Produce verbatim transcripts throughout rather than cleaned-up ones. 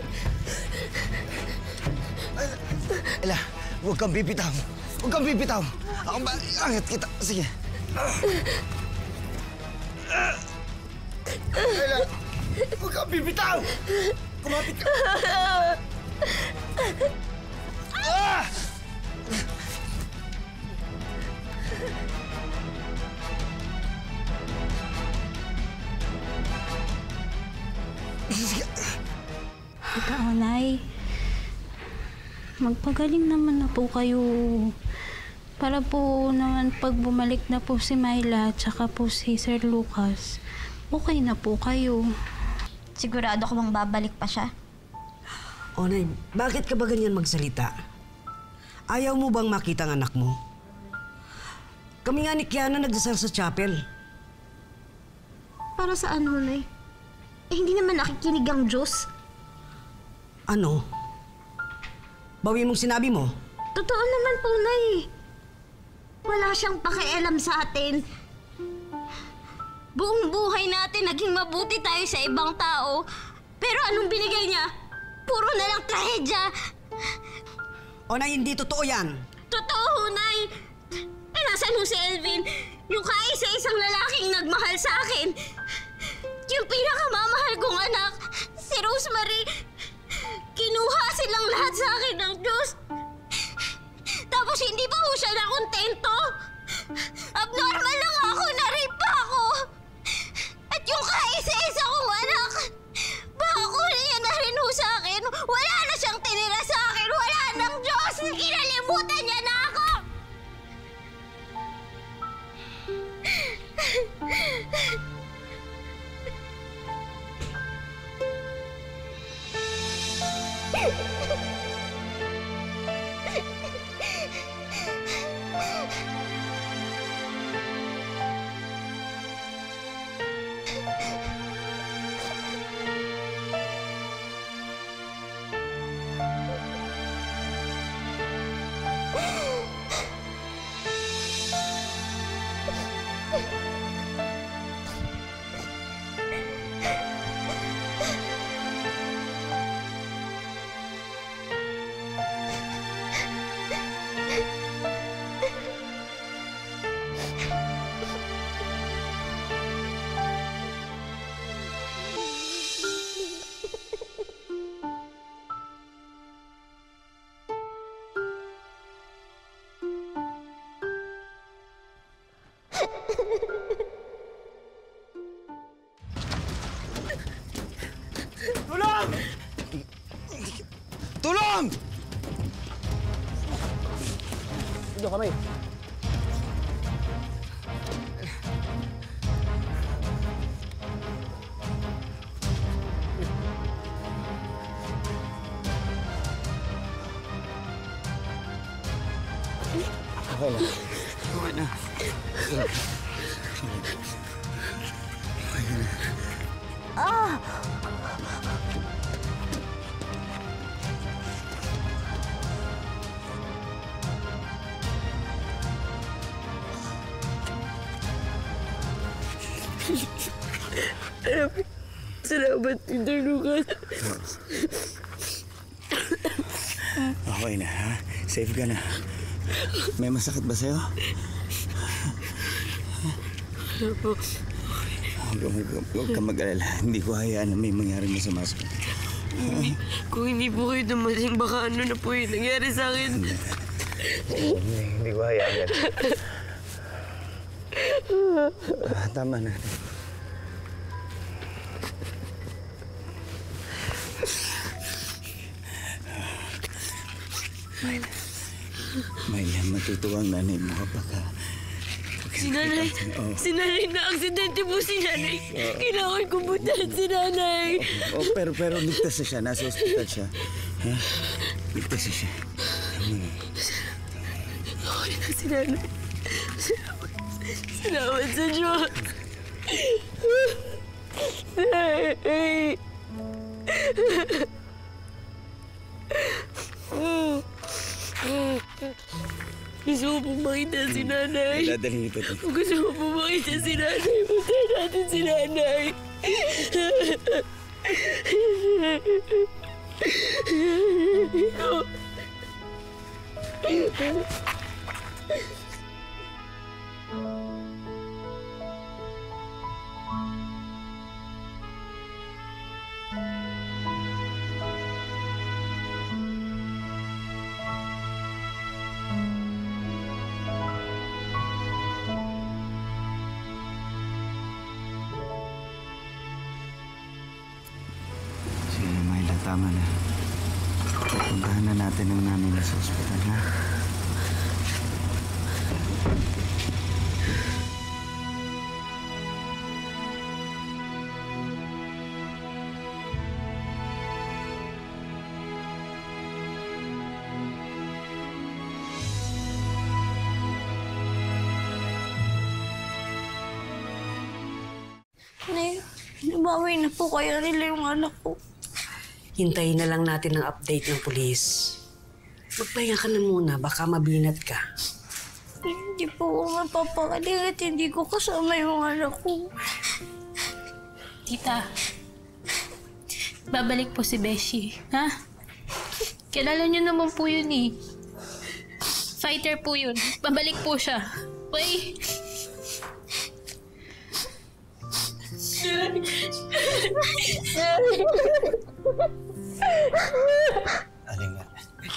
Ella, huwag kang bibitaw. Huwag kang bibitaw. Ako ba? Angat kita. Sige. Ella, huwag kang bibitaw! Kumapit ka! Ah! Ikaw, Nay. Magpagaling naman na po kayo. Para po naman pag bumalik na po si Myla at saka po si Sir Lucas, okay na po kayo. Sigurado ka bang babalik pa siya? O, Nay, bakit ka ba ganyan magsalita? Ayaw mo bang makita ang anak mo? Kami nga ni Kiana nagdasal sa chapel. Para saan, Nay? Eh, hindi naman nakikinig ang Diyos. Ano? Bawi mong sinabi mo? Totoo naman po, Nay. Wala siyang pakialam sa atin. Buong buhay natin naging mabuti tayo sa ibang tao. Pero anong binigay niya? Puro na lang trahedya. O, Nay, hindi totoo yan. Totoo, Nay. Eh, nasan ho si Elvin? Yung kaisa-isang lalaking nagmahal sa akin. Yung pinakamamahal kong anak, si Rosemary. Kinuha silang lahat sa akin ng Diyos. Tapos hindi pa ho siya nakontento. Abnormal lang ako, na-rape pa ako. At yung kaisa-isa kong anak, baka kunin niya na rin ho sa akin. Wala na siyang tinira sa akin. Wala ng Diyos. Kinalimutan niya na ako. Tulong! Tulong! Dito kami. Okay na. Okay na. Okay na. Ah! Salamat, Tito Lucas. Okay na, ha? Safe ka na. May masakit ba sa'yo? Opo. Huwag, huwag, huwag ka mag-alala. Hindi ko hayaan na may mangyaring masama sa akin. Hindi, kung hindi po kayo dumating, baka ano na po yung nangyari sa akin. Hindi, hindi, hindi ko hayaan yan. Ah, tama na. Myla. Myla, matutuwa ang nanay mo kapag ka... Si nanay, oh. si nanay na aksidente po si nanay. Oh. Kailangan ko puntahan si nanay. Oh, oh, pero, pero ligtas na siya. Nasa ospital siya. Ha? Ligtas na siya. Tama na. Okay na si nanay. Salamat. Salamat sa Diyos. Gusto ko pong makita si nanay. Dadalhin kita ito. Gusto ko pong makita si nanay. Punta natin si nanay. Sige, Myla, tama na. Puntahan na natin ang nanay na sa ospital, ha? Nay, nabawi na po kaya nila yung anak ko. Hintayin na lang natin ang update ng pulis. Magpahinga ka na muna, baka mabinat ka. Hindi po ako mapapakaling at hindi ko kasama yung anak ko. Tita, babalik po si Beshi, ha? Kilala niyo naman po yun eh. Fighter po yun. Babalik po siya. Okay? Aling nga.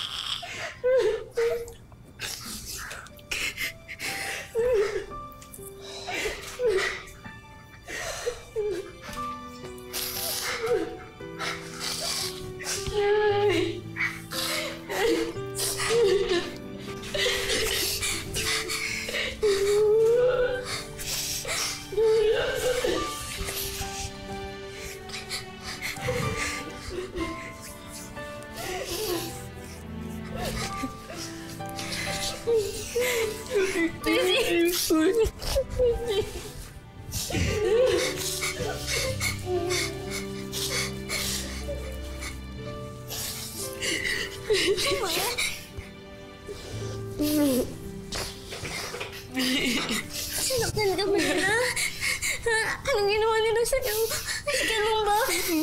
Sinaktan ka ba nila? Ha? Anong ginawa nila sa'yo? Ay, ganun ba?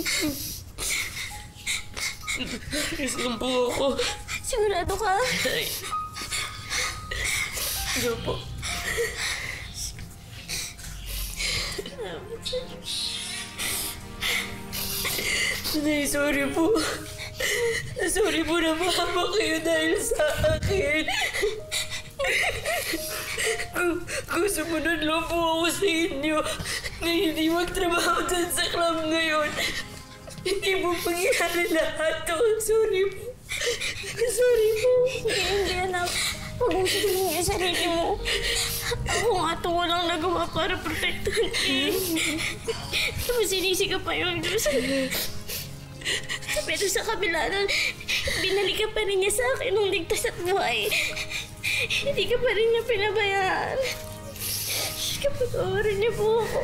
Isang po ako. Sigurado ka? Ay. Ano po? Nay, sorry po. Sorry po na mahaba kayo dahil sa akin. Kung sumunod lang po ako sa inyo na hindi magtrabaho dyan sa club ngayon, hindi mo pangyari lahat to. Sorry po. Sorry po. Hindi, hindi, anak. Huwag mo sabihin yung sarili mo. Ako nga ito walang nagawa para protektahan eh. Tapos sinisi ka pa yung Diyos. Pero sa kabila nun, binalik ka pa rin niya sa akin nung ligtas at buhay. Hindi ka pa rin niya pinabayaan. Kapatawarin niya po ako.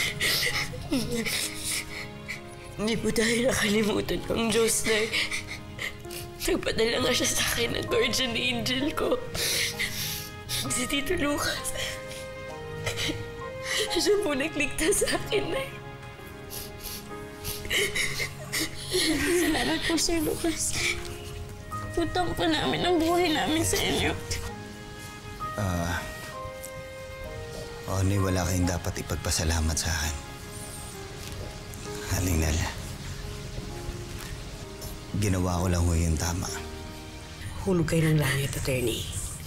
Hindi po tayo nakalimutan ng Diyos na nagpadala nga siya sa akin ng guardian angel ko. Si Tito Lucas. Siya po nagligtas sa akin na. Salamat po, Sir Lucas. Putang po namin ang buhay namin sa inyo. Ah... Oni, wala kayong dapat ipagpasalamat sa akin. Halingal. Ginawa ko lang ho yung tama. Hulog kayo ng langit, attorney.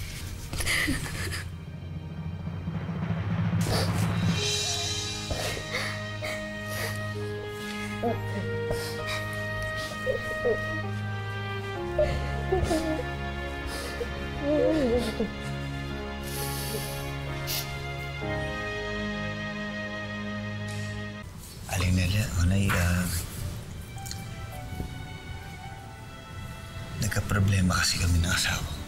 Aling Nelia, Onay, uh, nagka-problema kasi kami ng asawa ko.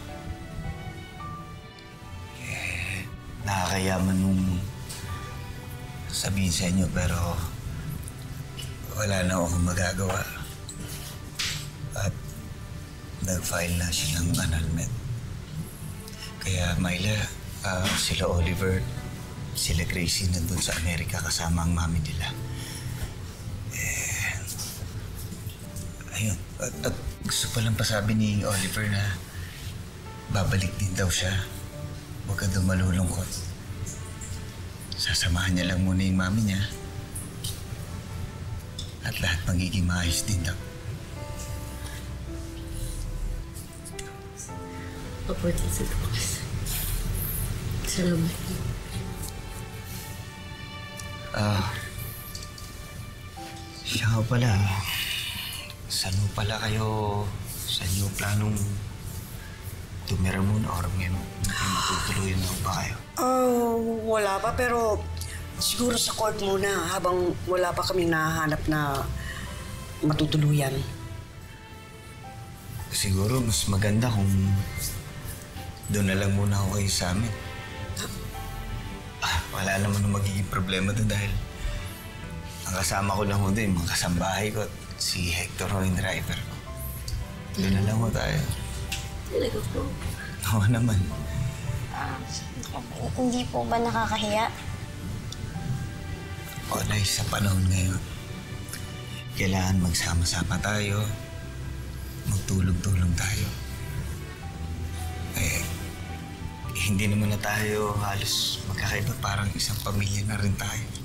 Eh, nakakayaman nung sabihin sa inyo pero wala na akong magagawa. At nag-file na siya ng annulment. Kaya Myla, uh, sila Oliver, sila Gracie nandun sa Amerika kasama ang mami nila. Eh, ayun, At, at gusto pa lang pasabi ni Oliver na babalik din daw siya. Huwag ka daw malulungkot. Sasamahan niya lang muna yung mami niya. At lahat magiging maayos din daw. Kapatid sa Lucas. Salamat. Ah, siya nga pala. Saan mo pala kayo, saan niyo planong tumira muna or may matutuluyan na ba kayo? Ah, wala pa pero siguro sa court muna habang wala pa kaming nahahanap na matutuluyan. Siguro mas maganda kung doon na lang muna ako kayo sa amin. Ah, wala naman na magiging problema doon dahil ang kasama ko lang ho doon, mga kasambahay ko at si Hector ho yung driver ko. Doon na lang ho tayo. Talaga po. Oo naman. Hindi po ba nakakahiya? O dahil sa panahon ngayon, kailangan magsama-sama tayo, magtulog-tulong tayo. Eh, hindi naman na tayo halos magkakaiba, parang isang pamilya na rin tayo.